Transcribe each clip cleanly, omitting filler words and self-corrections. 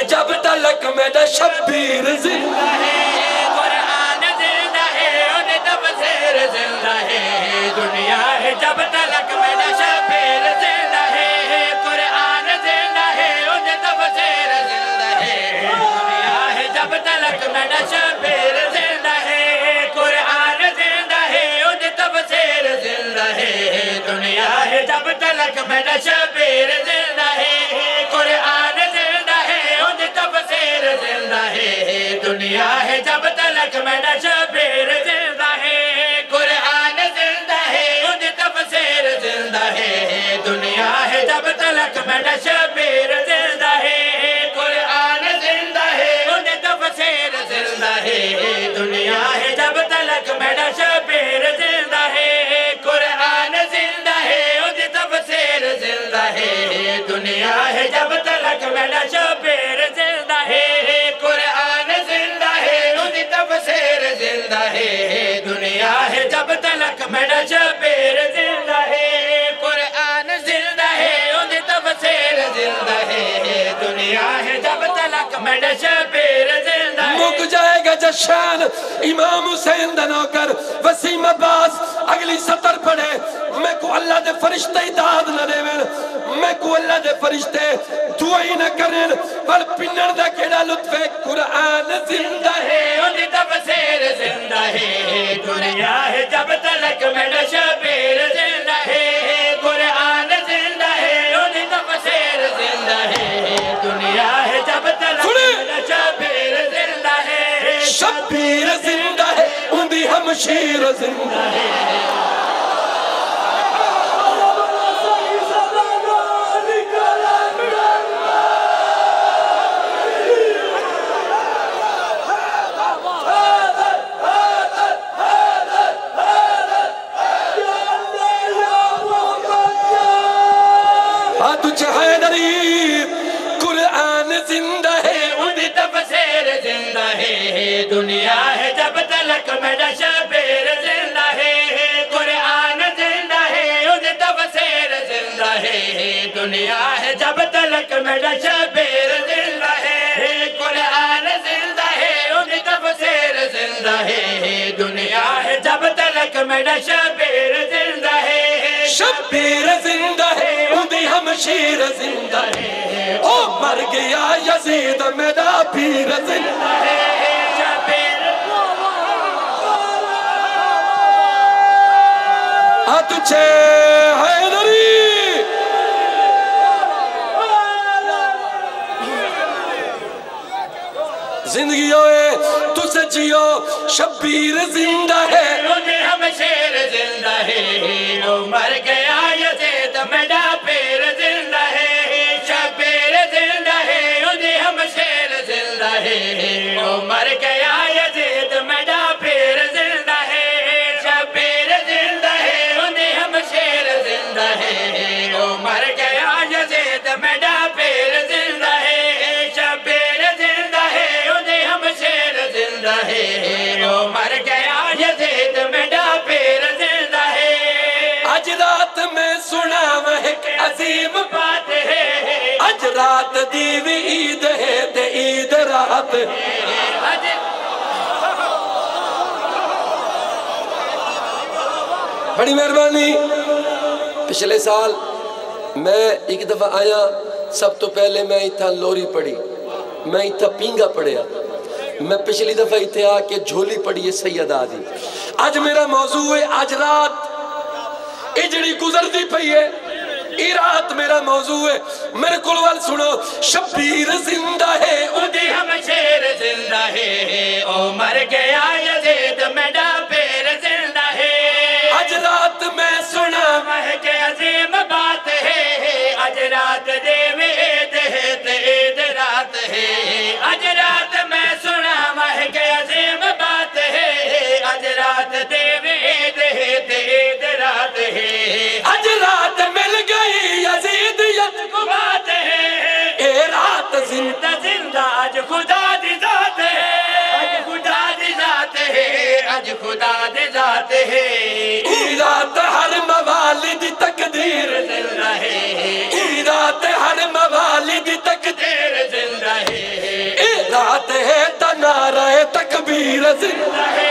جب تلک میرا شبیر زندہ ہے قرآن زندہ ہے ان تفسیر زندہ ہے دنیا ہے جب تلک میرا شبیر زندہ ہے قرآن زندہ ہے ان تفسیر زندہ ہے دنیا ہے جب تلک میرا شبیر زندہ ہے قرآن زندہ ہے ان تفسیر زندہ ہے دنیا ہے جب تلک میرا شبیر زندہ ہے قرآن زندہ ہے ان تفسیر زندہ ہے دنیا ہے جب تلک میرا شبیر زندہ ہے قرآن زندہ ہے ان تفسیر زندہ ہے دنیا ہے جب تلک میرا شبیر زندہ ہے قرآن زندہ ہے ان تفسیر زندہ ہے دنیا ہے جب تلک میرا شبیر زندہ ہے قرآن زندہ ہے ان تفسیر زندہ ہے دنیا ہے جب تلک میرا شبیر زندہ ہے قرآن زندہ ہے ان تفسیر زندہ ہے دنیا ہے جب تلک میرا شبیر زندہ ہے قرآن زندہ ہے ان تفسیر زندہ ہے دنیا ہے جب تلک میرا شبیر زندہ ہے مک جائے گا جشان امام حسین دنو کر وسیم عباس اگلی سطر پڑھے میں کو اللہ دے فرشتے اتحاد نہ دے میں کو اللہ دے فرشتے دعائی نہ کریں پر پنر دا کیڑا لطف ہے قرآن زندہ ہے ان تفسیر زندہ ہے دنیا ہے جب تلک میرا شبیر زندہ ہے قرآن زندہ ہے ان تفسیر زندہ ہے دنیا ہے جب تلک میرا شبیر زندہ ہے شبیر زندہ ہے ان دی ہمشیر زندہ ہے قرآن زندہ ہے ان تفسیر زندہ ہے دنیا ہے جب تلک میرا شبیر زندہ ہے قرآن زندہ ہے ان تفسیر زندہ ہے دنیا ہے جب تلک میرا شبیر زندہ ہے قرآن زندہ ہے ان تفسیر زندہ ہے دنیا ہے جب تلک میرا شبیر زندہ ہے شبیر زندہ ہے ان دی ہمشیر زندہ ہے او مر گیا یزید میرا پیر زندہ ہے تجھے حیدری زندگی ہوئے تو سے جیو شبیر زندہ ہے انہیں ہم شیر زندہ ہے وہ مر گیا یزید میرا پیر زندہ ہے شبیر زندہ ہے انہیں ہم شیر زندہ ہے وہ مر گیا یزید میرا پیر زندہ ہے شبیر زندہ ہے انہیں ہم شیر زندہ ہے وہ مر گیا یزید میرا پیر زندہ ہے شبیر زندہ ہے انہیں ہم شیر زندہ ہے وہ مر گیا یزید میرا پیر زندہ ہے آج رات میں سنا مہک عظیم بات ہے آج رات دیوی عید ہے تے عید رات بڑی مہربانی پچھلے سال میں ایک دفعہ آیا سب تو پہلے میں اتھا لوری پڑھی میں اتھا پینگا پڑھیا میں پچھلی دفعہ اتھے آ کے جھولی پڑھی ہے سید آدھی آج میرا موضوع ہے آج رات اجڑی گزر دی پئی ہے ای رات میرا موضوع ہے میرے کلوال سنو شبیر زندہ ہے انہیں ہم شیر زندہ ہے او مر گیا یزید میرا پیر زندہ ہے آج رات میں سنا مہک عظیم بات ہے آج رات دیو عید ہے تے عید رات ہے آج رات میں سنا مہک عظیم بات ہے آج رات دیو عید ہے تے عید رات ہے آج رات مل گئی یزیدیت کو بات ہے اے رات زندہ زندہ آج خدا دی ذات ہے آج خدا دی ذات ہے آج خدا دی ذات ہے ای رات ہر موالد تقدیر زندہ ہے ای رات ہر موالد تقدیر زندہ ہے شبیر زندہ ہے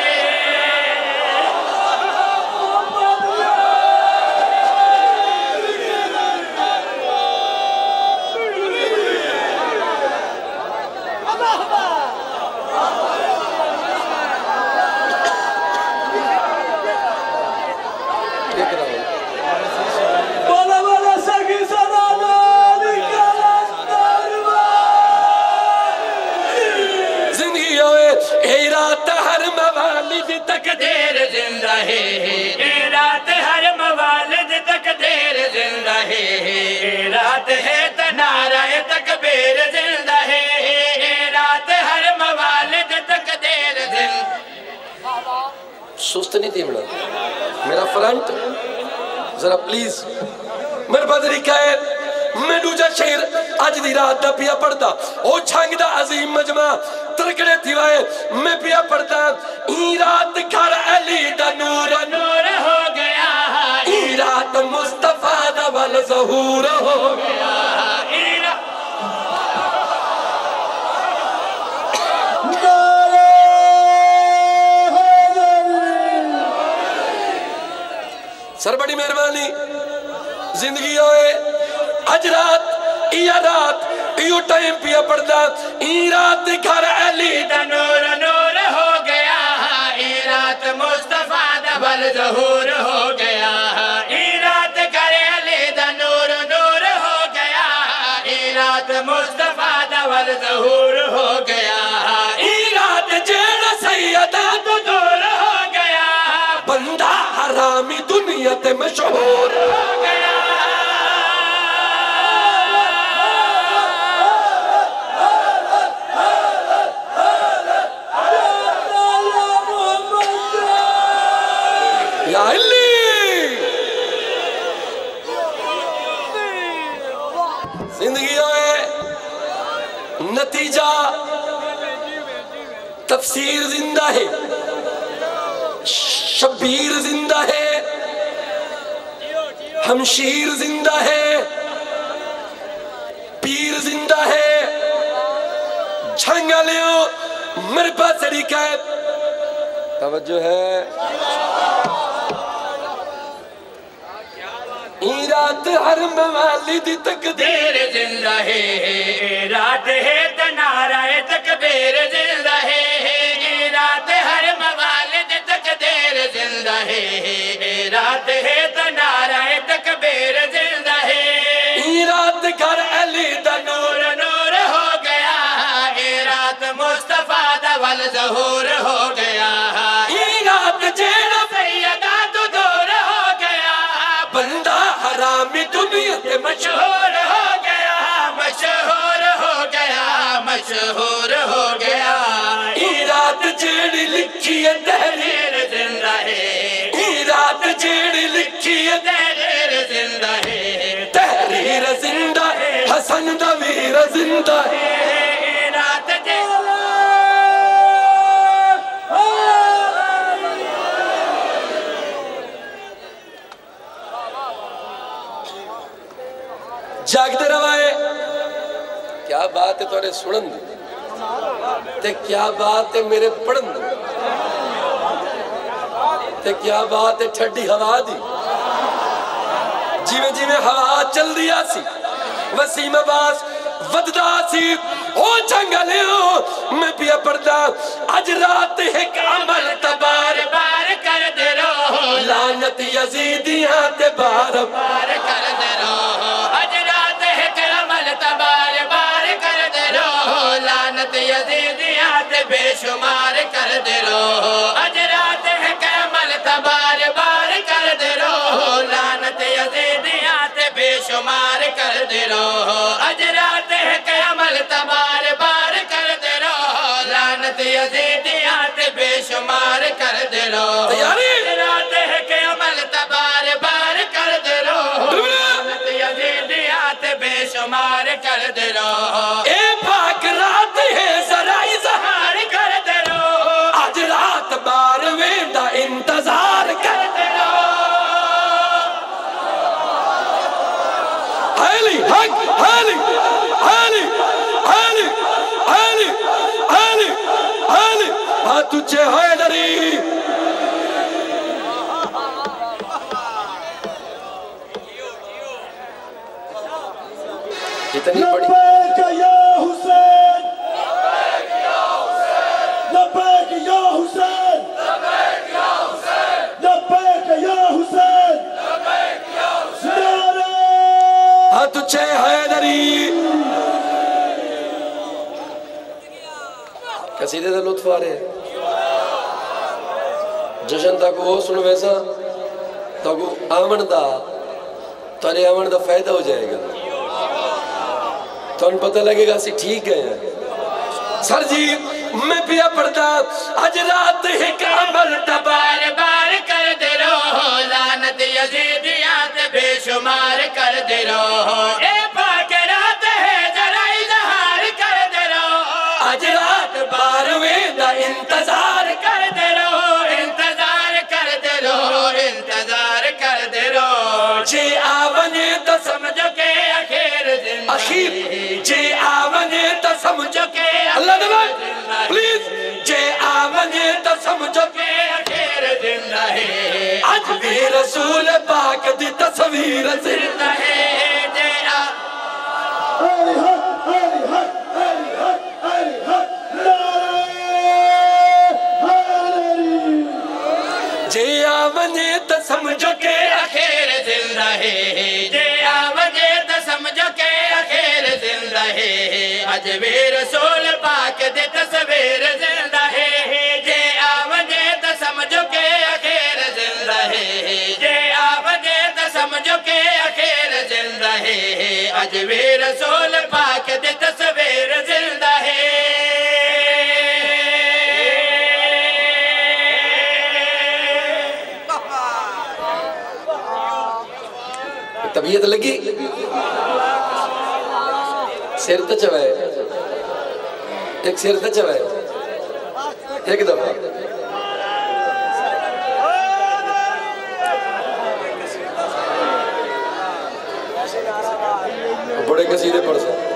تقدیر زندہ ہے اے رات ہر موالد تقدیر زندہ ہے اے رات ہے تنارہ تکبیر زندہ ہے اے رات ہر موالد تقدیر زندہ سست نہیں تھی میرا فرنٹ ذرا پلیز میرے بدری کہے میں دوجہ شہر آج دی رات دا پیا پڑھتا او چھنگ دا عظیم مجمع ترکڑے تھی وائے میں پیا پڑھتا ای رات گھر علی دا نور نور ہو گیا ای رات مصطفیٰ دا والظہور ہو گیا سر بڑی مہربانی زندگی ہوئے اج رات یا رات ایو ٹائم پیا پڑھتا ای رات گھر علی دا نور نور ہو گیا ای رات مصطفیٰ دا والظہور ہو گیا ای رات گھر علی دا نور نور ہو گیا ای رات مصطفیٰ دا والظہور ہو گیا ای رات جیڑا سیدہ تو دور ہو گیا بندہ حرامی دنیا تے مشہور ہو گیا یا علی زندگی ہوئے نتیجہ تفسیر زندہ ہے شبیر زندہ ہے ہمشیر زندہ ہے پیر زندہ ہے جھنگا لیو میرے پاس طریقہ ہے توجہ ہے ای رات ہر موالد تقدیر زندہ ہے رات ہے تنارہ تکبیر زندہ ہے رات ہر موالد تقدیر زندہ ہے رات ہے تنارہ تکبیر زندہ ہے ای رات گھر علی دا نور نور ہو گیا اے رات مصطفیٰ دا والظہور ہو گیا ای رات جیڑا سیدہ تو دور ہو گیا بندہ حرامی دنیا تے مشہور ہو گیا مشہور ہو گیا مشہور ہو گیا ای رات جیڑی لکھی ہے تحریر زندہ ہے ای رات جیڑی لکھی ہے تحریر زندہ ہے تحریر زندہ ہے حسن دا ویر زندہ ہے رات جاگتے روائے کیا بات ہے توڑے سنن دی تے کیا بات ہے میرے پڑھن دی تے کیا بات ہے ٹھڈی ہوا دی جیویں جیویں ہوا چل دیا سی وسیم عباس وددا سی او جنگلے ہو میں پیا پڑھتا اج رات ایک عمل تبار بار کر دے رو لعنت یزیدیاں تے بار بار کر دے رو اج رات ایک عمل تبار بار کر دے رو لعنت یزیدیاں تے بے شمار کر دے رو اج رات ایک عمل تبار بار کر دے رو لعنت یزیدیاں تے بے شمار کر دے رو اج رات ایک عمل تبار بار کر دے رو لعنت یزیدیاں تے بے شمار کر دے رو تیاری رات ایک عمل تبار بار کر دے رو لعنت یزیدیاں تے بے شمار کر دے رو اے پاک رات ہے ذرا اظہار کر دے رو آج رات بار ویندہ انتظار کر دے رو علی حق علی علی علی علی علی علی ہاتھ اچھے حیدری اتنی بڑی لبیک یا حسین لبیک یا حسین لبیک یا حسین نعرہ ہاتھ اچھے حیدری قصیدے دا لطف آ رہے ہیں جشن تاکو ہو سنو ویسا تاکو آمن دا تارے آمن دا فائدہ ہو جائے گا تو ان پتہ لگے گا سی ٹھیک ہے سر جی میں پیا پڑھتا آج رات ایک عمل بار بار کر دے رو لعنت یزیدیات بے شمار کر دے رو اے پاک رات ہے ذرا اظہار کر دے رو آج رات بارویں دا انتظار کر دے رو انتظار کر دے رو انتظار کر دے رو جے آونے تا سمجھو کہ اخیر زندہ اخیر جے آونے تا سمجھو کہ اللہ دبائے پلیز جے آونے تا سمجھو کہ اخیر زندہ ہے آج بھی رسول پاک دی تصویر زندہ ہے جے علی حق علی حق علی حق علی حق نعرہ حیدری جے آونے تا سمجھو کہ اخیر زندہ ہے جے آوجے تا سمجھو کہ اخیر زندہ ہے آج بھی رسول پاک دے تصویر زندہ ہے جے آوجے تا سمجھو کہ اخیر زندہ ہے جے آوجے تا سمجھو کہ اخیر زندہ ہے آج بھی رسول پاک دے تصویر زندہ ہے طبیعت لگی سیر تا چوائے ایک سیر تا چوائے ایک دفعہ بڑے قصیدے پڑھ سکتے